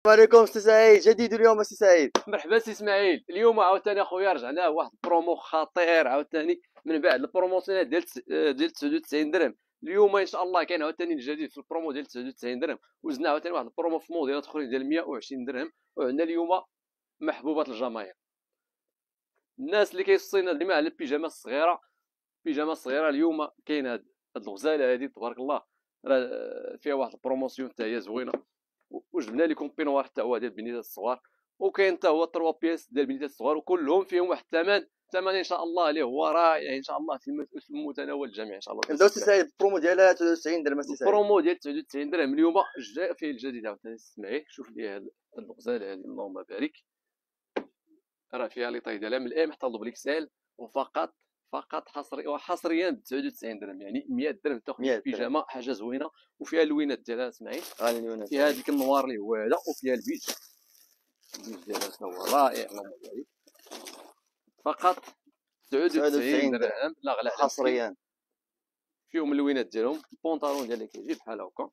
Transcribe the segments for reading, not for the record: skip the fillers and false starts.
السلام عليكم سي سعيد، جديد اليوم سي سعيد. مرحبا سي اسماعيل. اليوم عاوتاني اخويا رجعنا واحد البرومو خطير عاوتاني من بعد البروموسيونات ديال 99 درهم. اليوم ان شاء الله كاين عاوتاني الجديد في البرومو ديال 99 درهم، وزدنا عاوتاني واحد البرومو في موديلات اخرين ديال 120 درهم. وعندنا اليوم محبوبات الجماهير، الناس اللي كيصينا ديما على البيجامه الصغيره. بيجامه صغيره اليوم كاين هاد الغزاله هادي تبارك الله، راه فيها واحد البروموسيون حتى هي زوينه. وجبنا لكم بينوار حتى هو ديال البنيتات الصغار، وكاين حتى هو 3 بياس ديال البنيتات الصغار، وكلهم فيهم واحد الثمن ان شاء الله اللي هو رائع ان شاء الله في متناول الجميع ان شاء الله. نبداو سي سعيد البرومو ديالها 93 درهم سي سعيد. البرومو ديال 99 درهم اليوم جاء فيه الجديد عاوتاني. اسمعي شوف لي هاد الغزاله هادي اللهم بارك، راه فيها لي طاي ديالها من الام حتى لدبل اكسل، فقط حصريا ب 99 درهم، يعني 100 درهم تاخذ بيجامه حاجه زوينه. وفيها اللوينات ديالها اسماعيل، فيها هذيك النوار اللي هو هذا، وفيها البيج ديالها حتى هو رائع اللهم بارك. فقط 99 درهم لا غلا حصريا. فيهم اللوينات ديالهم. البونطالون ديالها كيجي بحال هكا،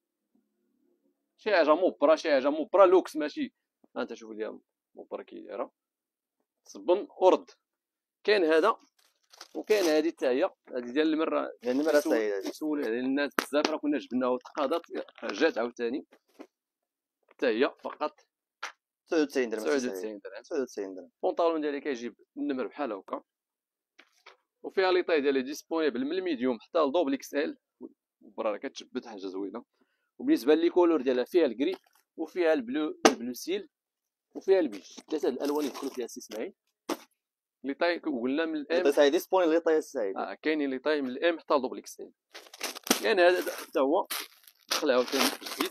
شي حاجه مبرا لوكس، ماشي انت شوف ليها مبرا كي دايره صبن ورد. كاين هذا وكاين هذه حتى هي، هذه ديال المره يعني المره السعيده سولوا على الناس بزاف، راه كنا جبناها وتقادات جات عاوتاني حتى هي فقط 99 درهم. 99 درهم. 99 درهم. البونطالون ديالي كيجيب النمر بحال هكا، وفيها لي طاي ديالي ديسبونيبل من الميديوم حتى لدوبل اكس ال، برا كتشبت حاجه زوينه. وبالنسبه لي كولور ديالها فيها الكري وفيها البلو سيل وفيها البيج، ثلاثه الالوان يدخلوا فيها سي اسماعيل. لي طاي قلنا من الام لي طاي ديسبونيبل، لي طاي السعيد. كاينين لي طاي من الام حتى لدوبل اكس ال. يعني هذا حتى هو دخل عاوتاني جديد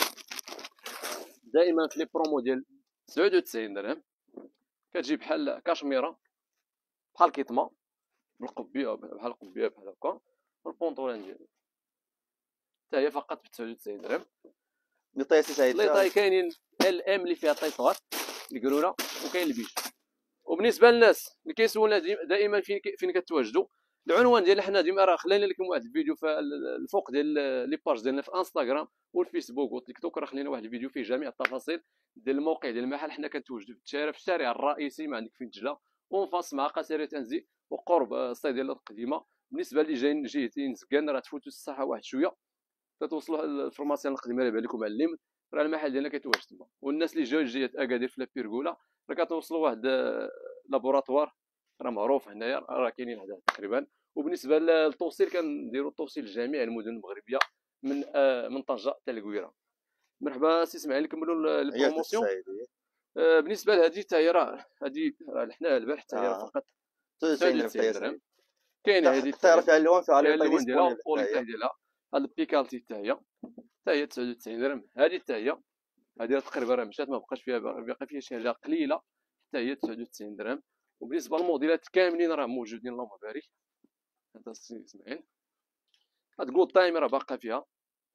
دائما في لي برومو ديال 99 درهم. كتجي بحال كاشميره بحال كيطمه بالقبيه، بحال القبيه بحال هكا. والبونطولان ديالو حتى هي فقط ب 99 درهم. لي طاي سي سعيد، لي طاي كاينين ال ام اللي فيها طاي صغار الكروره، وكاين البيج. وبالنسبه للناس اللي كيسولنا دائما فين كتواجدوا، العنوان ديالنا حنا ديما راه خلينا لكم واحد الفيديو في الفوق ديال لي باج ديالنا في انستغرام والفيسبوك والتيك توك، راه خلينا واحد الفيديو فيه جميع التفاصيل ديال الموقع ديال المحل. حنا كنتواجدوا في الشارع الرئيسي ما عندك فين تجلا، اونفاس مع قصيره تنزي وقرب الصيدله القديمه. بالنسبه اللي جايين جهتين زكان راه تفوتوا الساحه واحد شويه تتوصلوا الفورماسيون القديمه اللي بالكم معلم، راه المحل ديالنا كيتواجد تما. والناس اللي جاوا جهه اكادير في لابيرغولا راه كتوصلوا واحد لابوراتوار راه معروف هنايا، راه كاينين هذا تقريبا. وبالنسبه للتوصيل كنديروا التوصيل لجميع المدن المغربيه من طنجه حتى الكويره. مرحبا سي اسماعيل، نكملوا البروموسيون. بالنسبه لهذه حتى هي راه هذه لحناها البارح حتى هي فقط 99 درهم. كاين هذه حتى فيها اللون، فيها اللون ديالها والطاي ديالها. هاد البيكالتي حتى هي 99 درهم. هذه حتى هي تقريبا راه مشات، ما بقاش فيها، باقي فيها شي حاجه قليله حتى هي 99 درهم. وبالنسبه للموديلات كاملين راه موجودين اللهم بارك. هذا السي اسماعيل، هاد جود تايم راه باقا فيها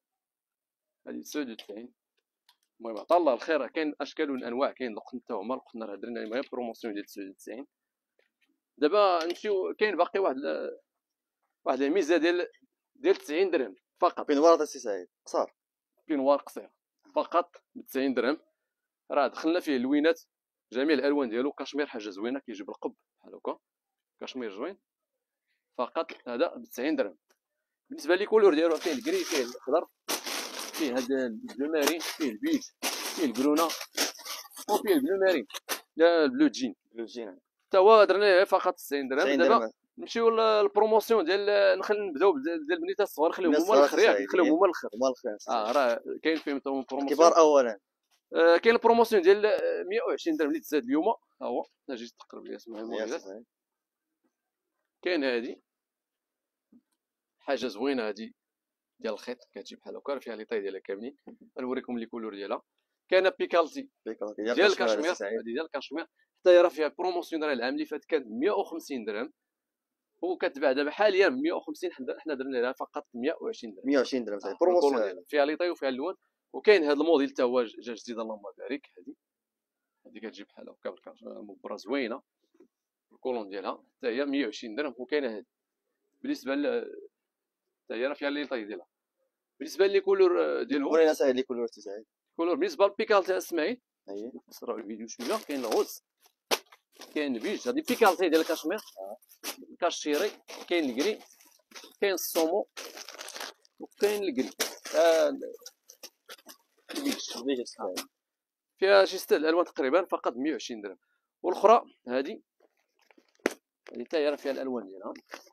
هذه 99. المهم عطا الله الخير، كاين اشكال وانواع، كاين القطن حتى هما القطن راه درنا المهم بروموسيون ديال 99. دابا نمشيو، كاين باقي واحد الميزه ديال 90 درهم فقط. بينوار السي سعيد قصار، بينوار قصير فقط ب 90 درهم. راه دخلنا فيه اللوينات جميع الالوان ديالو، كاشمير حاجه زوينه كيجي بالقب بحال هكا، كاشمير زوين فقط هذا ب 90 درهم. بالنسبه لي كولور ديالو فيه الكري، فيه الاخضر، فيه هذا البلو مارين، فيه البيج، فيه الكرونا، وفيه البلو مارين، لا البلو جين حتى هو درنا فقط 90 درهم. دابا نمشيو للبروموسيون ديال نبداو ديال البنيتات الصغار، نخليهم هما الاخر ياك، نخليهم هما الاخر. راه كاين فيهم بروموسيون كبار اولا. كاين البروموسيون ديال 120 درهم اللي تزاد اليوم، ها هو جيت تقرب لي اسمها الموديلات. كاين هذه حاجه زوينه، هذه ديال الخيط كتجي بحال هكا، فيها لي طاي ديالها كاملين. غنوريكم لي كولور ديالها. كاين بيكالتي ديال الكاشمير، هذه ديال الكاشمير حتى هي راه فيها بروموسيون. راه العام اللي فات كانت 150 درهم وكتباع دابا حاليا 150، حنا درنا لها فقط 120 درهم. 120 درهم بروموسيون فيها لي طاي وفيها اللون. وكاين هذا الموديل حتى هو جا جديد اللهم بارك. هذه كتجي بحال هكا مبره زوينه، الكولون ديالها حتى هي 120 درهم. وكاينه هذه بالنسبه حتى هي راه فيها لي طاي ديالها. بالنسبه لي كولور ديالهم، ورينا ساهل لي كولور سعيد. كولور. بالنسبه للبيكالتي اسماعيل هي نسرعوا الفيديو شويه. كاين الغوز، كاين البيج، هذه بيكالتي ديال الكاشمير، الكاشيري، كاين الكري، كاين الصومو، وكاين الكري. البيج السائل. فيها شي 6 الالوان تقريبا، فقط 120 درهم. والاخرى هذه حتى هي راه فيها الالوان ديالها.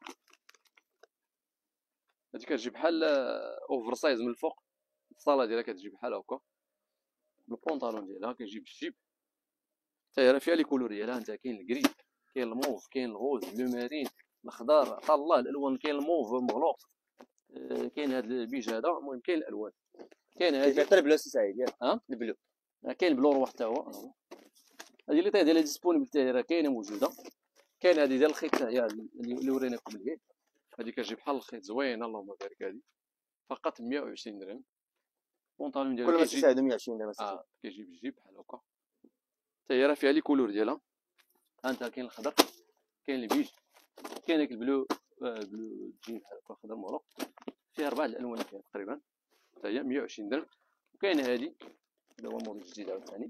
هذه كتجي بحال اوفر سايز من الفوق، الصاله ديالها كتجي بحال هكا. البونطالون ديالها كيجي بالجيب، حتى هي راه فيها لي كولور ديالها. انت كاين الكري، كاين الموف، كاين الغوز، لو مارين، الخضار، عطا الله الالوان. كاين الموف مغلوق، كاين هذا البيج هذا. المهم كاين الالوان. كاين كاين هذه، حتى البلو سعيد ياك. ها البلو كاين البلو روح حتى هو. هذه اللي طيح ديالها ديسبونيبل حتى هي راه كاينه موجوده. كاين هذه ديال الخيط حتى هي اللي وريناكم اليد. هذه كتجي بحال الخيط زوينه اللهم بارك. هذه فقط 120 درهم. البونطالون ديالها كل ما كيجي تساعدو 120 درهم. كيجي بالجيب بحال هكا. حتى هي راه فيها لي كولور ديالها. ها انت كاين الخضر، كاين البيج، كاين داك البلو، بلو جين بحال هكا خضر مغلق. فيها 4 الالوان فيها تقريبا. حتى هي 120 درهم. وكاين هذه هذا هو الموديل الجديد عاوتاني.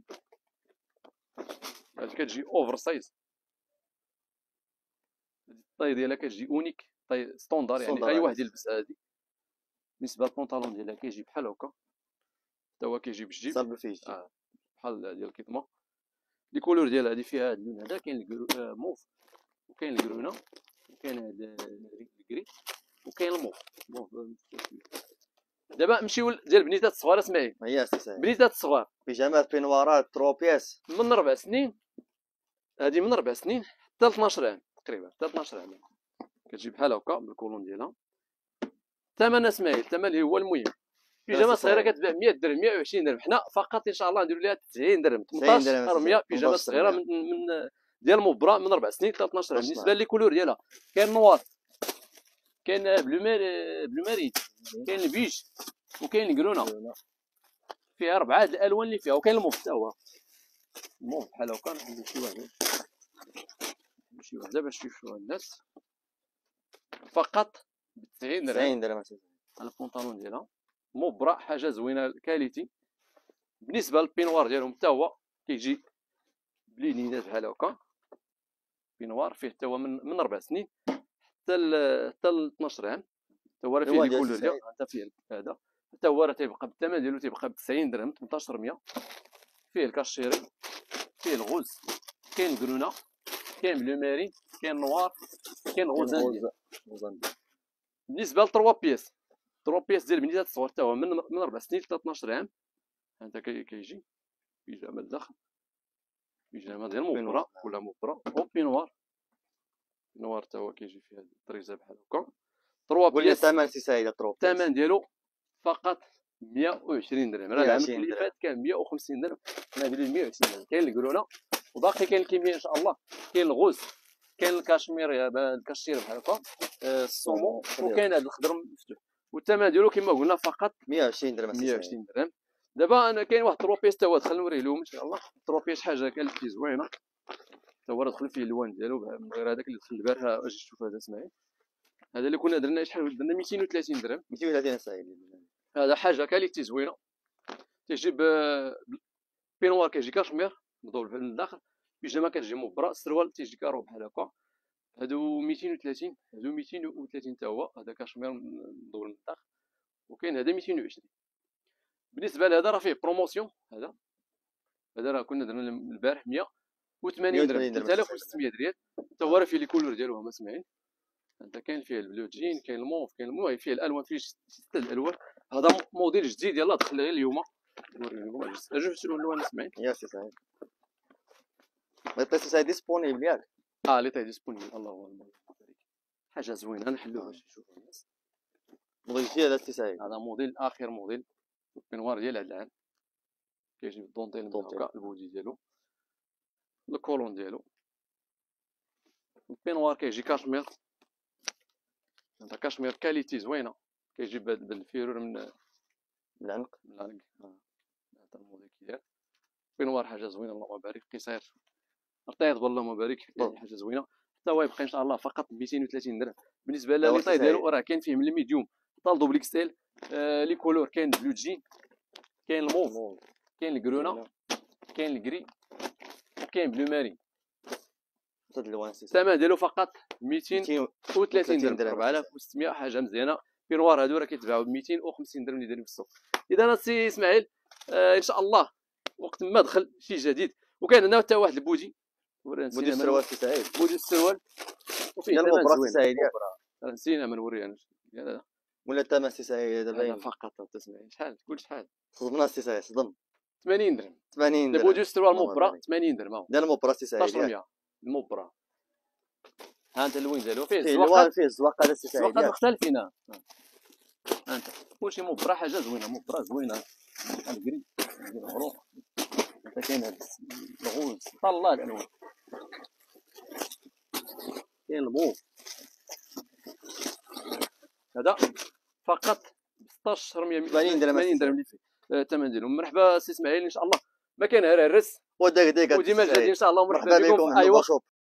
هذه كتجي اوفر سايز، الطاي ديالها كتجي اونيك، طاي ستوندار، يعني ستوندار اي واحد عادي. يلبسها. هذه بالنسبه للبونطالون ديالها كيجي بحال هكا، حتى هو كيجي بالجيب صلب فيه. بحال ديال الكيطمه. لي كولور ديالها هذه فيها هذا اللون هذا، كاين الموف، وكاين الكرونه، وكاين هذا الكري، وكاين الموف. دابا نمشيو ديال البنيتات الصغار. اسمعي، هي السعيد. بنيتات الصغار بيجامات بينوارات 3 بياس من 4 سنين، هذه من 4 سنين حتى 12 عام تقريبا، حتى 12 عام كتجي بحال هكا بالكولون ديالها. الثمن اسماعيل، الثمن هو المهم. بيجامه صغيره كتباع 100 درهم، 120 درهم. حنا فقط ان شاء الله نديروا لها 90 درهم، 18 100 بيجامه صغيره من ديال مبرا من 4 سنين حتى 12 عام. بالنسبه لي كولور ديالها كاين نوار، كاين بلو مارين، كاين البيج، وكاين الكرونه. فيها 4 الالوان اللي فيها. وكاين الموف حتى هو، الموف بحال هكا. نحل شي واحد، شي وحده باش يشوفوها الناس. فقط ب 90 درهم. 90 درهم. على البونطالون ديالها مبرا، حاجه زوينه كاليتي. بالنسبه للبينوار ديالهم حتى هو كيجي بلينينات بحال هكا. بينوار فيه حتى هو من 4 سنين حتى ل 12 عام. حتى هو راه فيه لي كولور ديال حتى فيه هذا. حتى هو راه تيبقى بالثمن ديالو، تيبقى ب 90 درهم، 1800. فيه الكاشيري، فيه الغوز، كاين الكرونه، كاين بلو مارين، كاين نوار، كاين غوزان. بالنسبه ل 3 بياس، 3 بياس ديال البنيتات الصغار حتى هو من 4 سنين حتى 12 عام. انت كيجي بيجامه الداخل، بيجامه ديال مبرا ولا مبرا او بينوار. بينوار حتى هو كيجي فيه هاد الطريزه بحال هكا. 3 بياس. الثمن سي سعيد 3 بياس الثمن ديالو فقط 120 درهم. راه العام اللي فات كان 150 درهم، انا ندير 120 درهم. كاين الكرونه وباقي كاين الكميه ان شاء الله. كاين الغوز، كاين الكاشمير، الكاشير بحال هكا، الصومو، وكاين هذا الخضر مفتوح. والثمن ديالو كما قلنا فقط 120 درهم. 120 درهم. دابا انا كاين واحد 3 بياس حتى هو دخل نوريه لهم ان شاء الله. 3 بياس حاجه كالتي زوينه، حتى هو دخل فيه الالوان ديالو من غير هذاك اللي دخل البارحه. اجي شوف هذا اسماعيل، هذا اللي كنا درنا شحال درنا 230 درهم. 230 سعيد. هذا حاجه كاليتي زوينه. تيجي بينوار، كيجي كاشمير مضروب من الداخل. بيجامه كتجي مبرا، السروال تيجي كارو بحال هكا. هادو 230، هادو 230 حتى هو. هذا كاشمير مضروب من الداخل. وكاين هذا 220. بالنسبه لهذا راه فيه بروموسيون. هذا راه كنا درنا البارح 180 درهم، 3600 ريال. حتى هو راه فيه لي كولور ديالو هما سامعين. انت كاين فيه البلو جين، كاين الموف، كاين المهم فيه الالوان، فيه 6 الالوان. هذا موديل جديد يلاه دخل غير اليوم. نوريكم اجي شنو الالوان سامعين. يا سي سعيد لي سعيد ديسبونيبل ياك. لي طاي ديسبونيبل. الله اكبر، حاجه زوينه نحلوها باش يشوفوا الناس. موديل جديد هذا سي سعيد. هذا موديل اخر موديل البينوار ديال هذا العام. كيجي بالدونتيل هكا، البودي ديالو، الكولون ديالو. البينوار كيجي كاشمير، انت كاشمير كاليتي زوينه. كيجي بالفيرور من العنق. هذا الموديل كيداير. بينوار حاجه زوينه اللهم بارك. قصير رطيط اللهم بارك، حاجه زوينه. حتى هو يبقى ان شاء الله فقط 230 درهم. بالنسبه لي طاي ديالو راه كاين فيه من الميديوم حتى لدوبل اكس ال. لي كولور كاين بلو جين، كاين الموف، كاين الكرونا، كاين الكري، وكاين بلو ماري. هاد الالوان سي الثمن ديالو فقط 230 230 درهم، 4600 حاجه مزيانه. بينوار هادو راه كيتباعوا ب 250 درهم اللي دايرين في السوق. اذا السي اسماعيل ان شاء الله وقت ما دخل شي جديد. وكاين هنا حتى واحد البودي، بودي السروال سي سعيد، بودي السروال، وفيه ديال ثمن المبرة زوين. سي سعيد ياك، نسينا ما نوريها ولا الثمن سي سعيد هذا هذا باين. فقط. تسمعي شحال تقول شحال؟ صدمنا سي سعيد، صدم 80 درهم. 80 درهم. بودي السروال اللهم مبرة بارك. 80 درهم. ديال المبرة سي سعيد ياك. 1600 المبرة. ها انت اللوين ديالو فيه فيه الزواقات، الوان، فيه الزواق هذا سي سعيد الزواقات ياك. مختلفين. ها انت كلشي مبرة، حاجه زوينه، مبرة زوينه. الكري العروق، حتى كاين هاد الغوز، طلع الالوان. كاين الموف هذا فقط 1600 80 درهم. 80 درهم اللي فيه الثمن ديالو. مرحبا سي اسماعيل ان شاء الله. ما كان غير الرس وداك ديك وديما جادين ان شاء الله. مرحبا مرحبا بكم بكم في اي وقت. شوب.